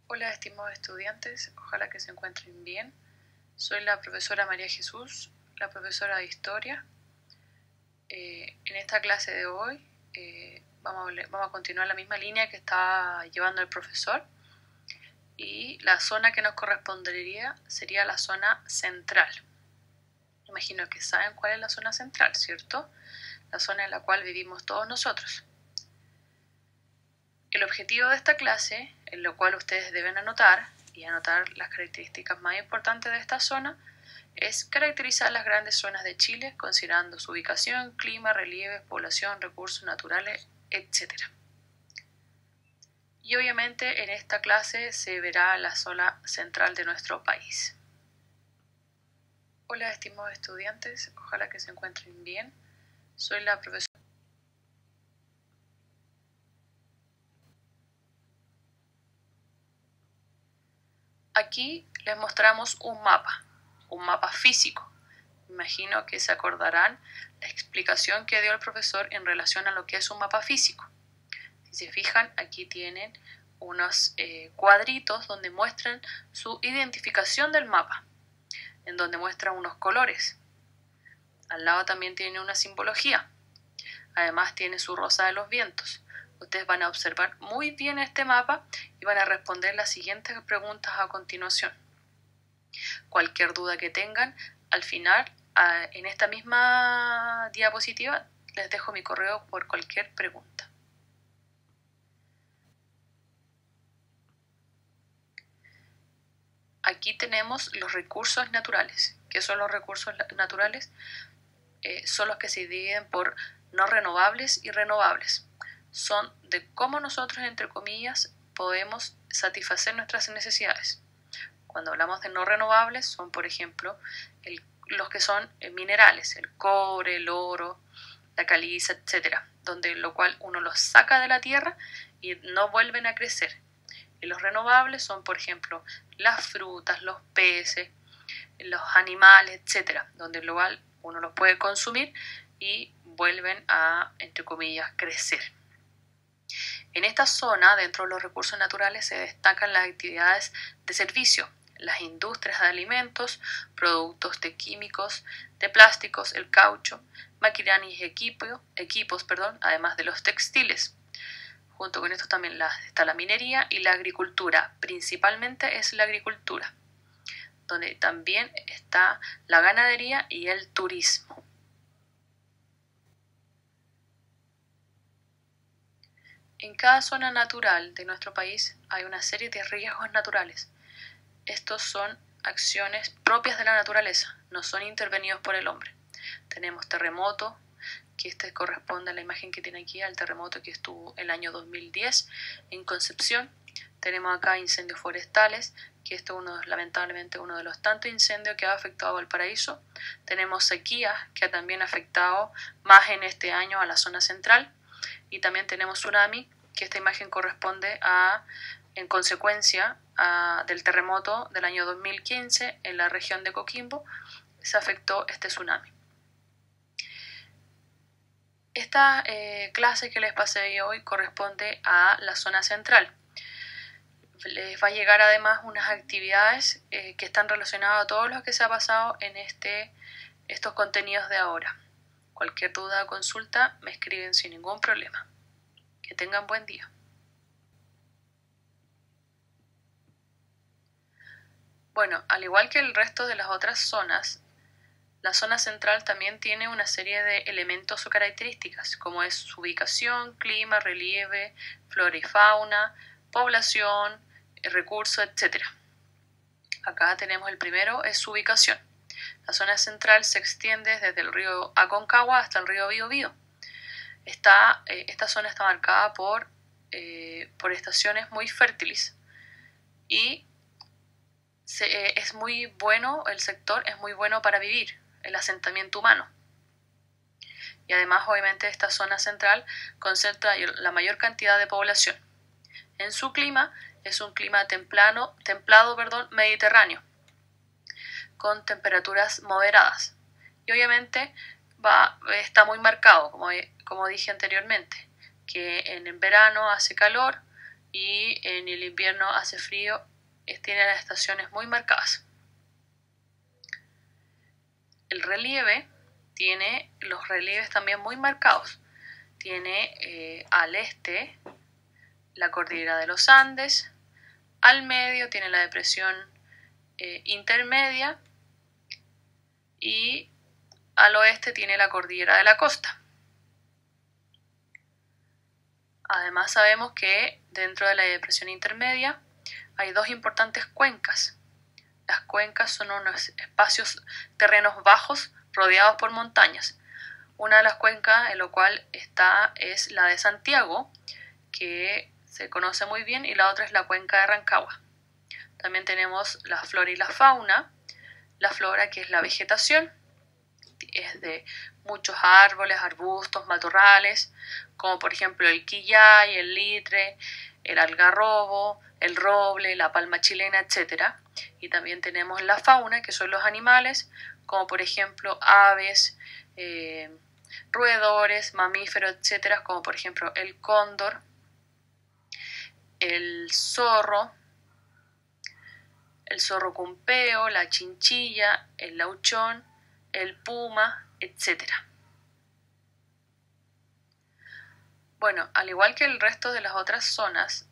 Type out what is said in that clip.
Hola, estimados estudiantes, ojalá que se encuentren bien. Soy la profesora María Jesús, la profesora de Historia. En esta clase de hoy vamos a continuar la misma línea que está llevando el profesor, y la zona que nos correspondería sería la zona central. Imagino que saben cuál es la zona central, ¿cierto? La zona en la cual vivimos todos nosotros. El objetivo de esta clase, en lo cual ustedes deben anotar las características más importantes de esta zona, es caracterizar las grandes zonas de Chile considerando su ubicación, clima, relieve, población, recursos naturales, etc. Y obviamente en esta clase se verá la zona central de nuestro país. Hola, estimados estudiantes, ojalá que se encuentren bien. Soy la profesora. Aquí les mostramos un mapa físico. Imagino que se acordarán la explicación que dio el profesor en relación a lo que es un mapa físico. Si se fijan, aquí tienen unos cuadritos donde muestran su identificación del mapa, en donde muestran unos colores. Al lado también tiene una simbología. Además tiene su rosa de los vientos. Ustedes van a observar muy bien este mapa y van a responder las siguientes preguntas a continuación. Cualquier duda que tengan, al final, en esta misma diapositiva, les dejo mi correo por cualquier pregunta. Aquí tenemos los recursos naturales. ¿Qué son los recursos naturales? Son los que se dividen por no renovables y renovables. Son de cómo nosotros, entre comillas, podemos satisfacer nuestras necesidades. Cuando hablamos de no renovables, son, por ejemplo, los que son minerales, el cobre, el oro, la caliza, etc., donde lo cual uno los saca de la tierra y no vuelven a crecer. Y los renovables son, por ejemplo, las frutas, los peces, los animales, etc., donde lo cual uno los puede consumir y vuelven a, entre comillas, crecer. En esta zona, dentro de los recursos naturales, se destacan las actividades de servicio, las industrias de alimentos, productos de químicos, de plásticos, el caucho, maquinaria y equipos, además de los textiles. Junto con esto también está la minería y la agricultura. Principalmente es la agricultura, donde también está la ganadería y el turismo. En cada zona natural de nuestro país hay una serie de riesgos naturales. Estos son acciones propias de la naturaleza, no son intervenidos por el hombre. Tenemos terremoto, que este corresponde a la imagen que tiene aquí, al terremoto que estuvo el año 2010 en Concepción. Tenemos acá incendios forestales, que esto es lamentablemente uno de los tantos incendios que ha afectado a Valparaíso. Tenemos sequías, que ha también afectado más en este año a la zona central. Y también tenemos tsunami, que esta imagen corresponde en consecuencia del terremoto del año 2015 en la región de Coquimbo. Se afectó este tsunami. Esta clase que les pasé hoy corresponde a la zona central. Les va a llegar además unas actividades que están relacionadas a todo lo que se ha pasado en estos contenidos de ahora. Cualquier duda o consulta me escriben sin ningún problema. Que tengan buen día. Bueno, al igual que el resto de las otras zonas, la zona central también tiene una serie de elementos o características, como es su ubicación, clima, relieve, flora y fauna, población, recursos, etc. Acá tenemos el primero, es su ubicación. La zona central se extiende desde el río Aconcagua hasta el río Biobío. Esta zona está marcada por estaciones muy fértiles y es muy bueno, el sector es muy bueno para vivir, el asentamiento humano. Y además, obviamente, esta zona central concentra la mayor cantidad de población. En su clima, es un clima templado, mediterráneo, con temperaturas moderadas. Y obviamente está muy marcado, como dije anteriormente, que en el verano hace calor y en el invierno hace frío, tiene las estaciones muy marcadas. El relieve tiene los relieves también muy marcados. Tiene al este la cordillera de los Andes, al medio tiene la depresión intermedia y al oeste tiene la cordillera de la costa. Además sabemos que dentro de la depresión intermedia hay dos importantes cuencas. Las cuencas son unos espacios, terrenos bajos rodeados por montañas. Una de las cuencas en la cual está es la de Santiago, que se conoce muy bien, y la otra es la cuenca de Rancagua. También tenemos la flora y la fauna. La flora, que es la vegetación, es de muchos árboles, arbustos, matorrales, como por ejemplo el quillay, el litre, el algarrobo, el roble, la palma chilena, etc. Y también tenemos la fauna, que son los animales, como por ejemplo aves, roedores, mamíferos, etc., como por ejemplo el cóndor, el zorro cumpeo, la chinchilla, el lauchón, el puma, etc. Bueno, al igual que el resto de las otras zonas